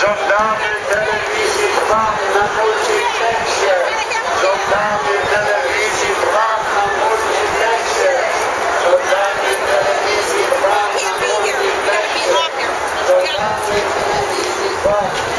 Żądamy telewizji Trwam na multiplexie. Żądamy telewizji Trwam na multiplexie. Żądamy telewizji Trwam na multiplexie. Żądamy telewizji Trwam.